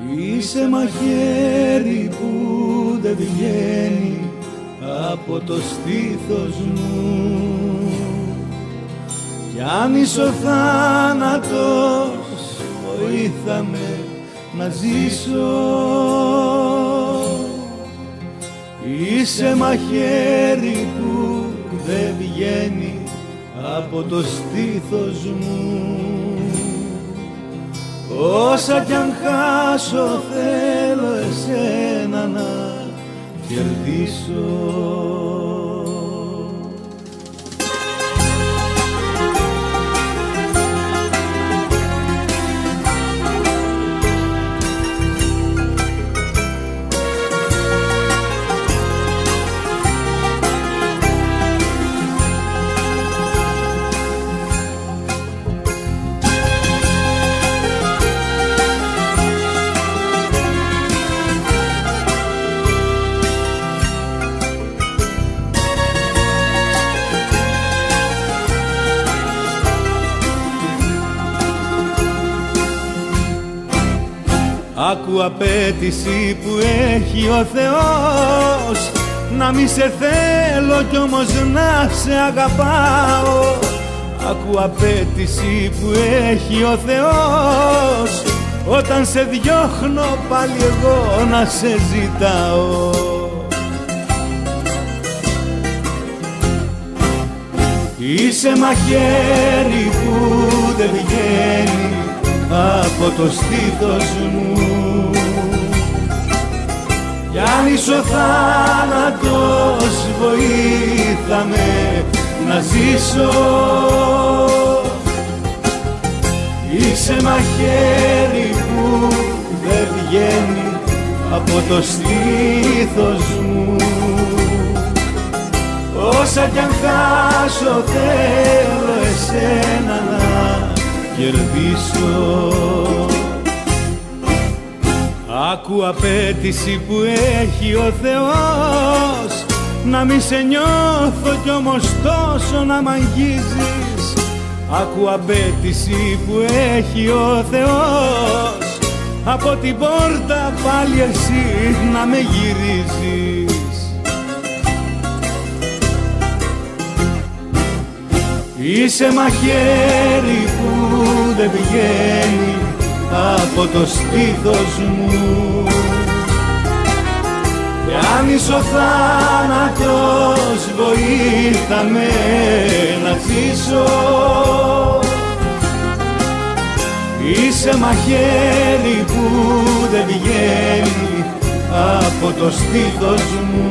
Είσαι μαχαίρι που δεν βγαίνει από το στήθος μου, κι αν είσαι ο θάνατος βοήθα με να ζήσω. Είσαι μαχαίρι που δεν βγαίνει από το στήθος μου, όσα κι αν χάσω θέλω εσένα να κερδίσω. Άκου απέτηση που έχει ο Θεός, να μη σε θέλω κι όμως να σε αγαπάω. Άκου απέτηση που έχει ο Θεός, όταν σε διώχνω πάλι εγώ να σε ζητάω. Είσαι μαχαίρι που δεν βγαίνει από το στήθος μου, κι αν είσαι ο θάνατος βοήθα με να ζήσω. Είσαι μαχαίρι που δεν βγαίνει από το στήθος μου, όσα κι αν χάσω θέλω εσένα να κερδίσω. Άκου απέτηση που έχει ο Θεός, να μη σε νιώθω κι όμως τόσο να μ' αγγίζεις. Άκου απέτηση που έχει ο Θεός, από την πόρτα πάλι εσύ να με γυρίζεις. Είσαι μαχαίρι που δεν βγαίνει από το στήθος μου, κι αν είσαι ο θάνατος βοήθα με να ζήσω. Είσαι μαχαίρι που δεν βγαίνει από το στήθος μου,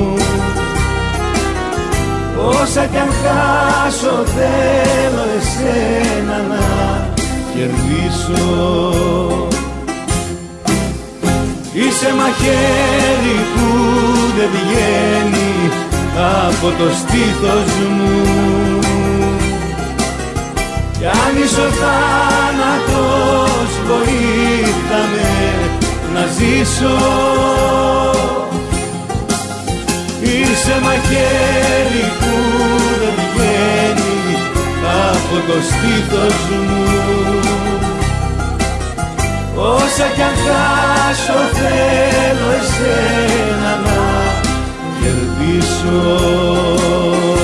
όσα κι αν χάσω θέλω εσένα να κερδίσω. Είσαι μαχαίρι που δεν βγαίνει από το στήθος μου, κι αν είσαι ο θάνατος βοήθα με να ζήσω. Είσαι μαχαίρι που δεν βγαίνει από το στήθος μου, όσα κι αν χάσω θέλω εσένα να κερδίσω.